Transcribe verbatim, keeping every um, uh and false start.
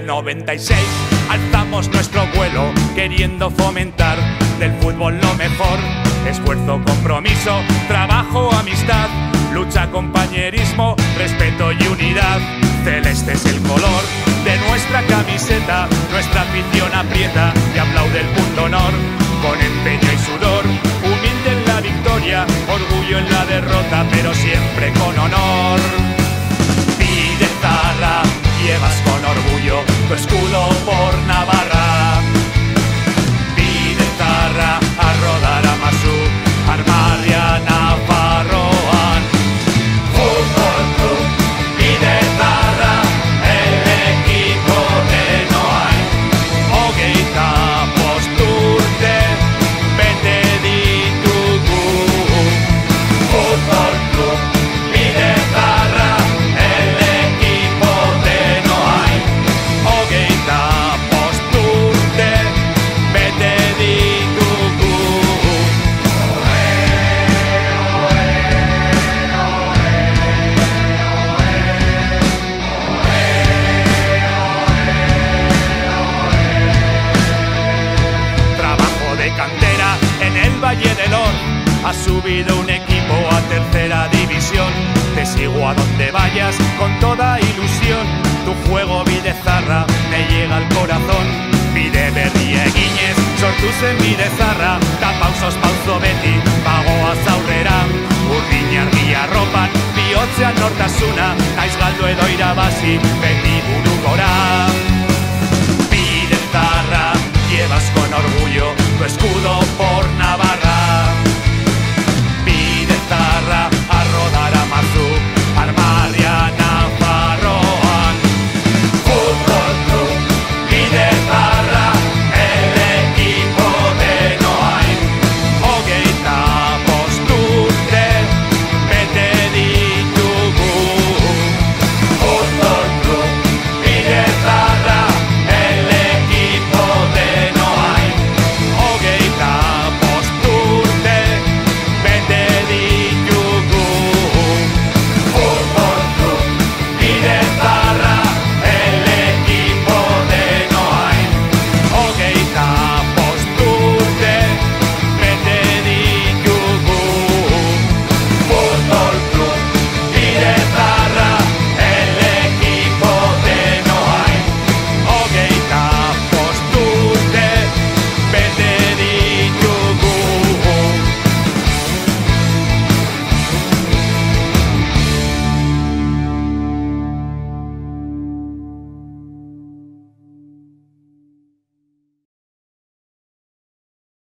noventa y seis alzamos nuestro vuelo queriendo fomentar del fútbol lo mejor. Esfuerzo, compromiso, trabajo, amistad, lucha, compañerismo, respeto y unidad. Celeste es el color de nuestra camiseta, nuestra afición aprieta y aplaude el punto honor. Con empeño y sudor, humilde en la victoria, orgullo en la derrota, pero siempre con honor. Pide Zarra, llevas con orgullo tu escudo por Navarra. Pide Zarra, a rodar a Masú, armar y a Nafarroan. Fútbol Club, pide Zarra, el equipo de Noain. Hogeita posturte, bete ditugu. Fútbol Club, pide Zarra, el equipo de Noain. Hogeita posturte, bete ditugu. Trabajo de cantera en el Valle del Or. Ha subido un equipo a tercera división. Te sigo a donde vayas con toda ilusión. Tu juego, Bide Zarra, me llega al corazón. Bide berri eginez, sortu zen Bide Zarra. Ta pausos pauzo beti, bagoaz aurrera. Urdin argia ropan, bihotzean nortasuna. Naiz galdu edo irabazi, beti buru gora.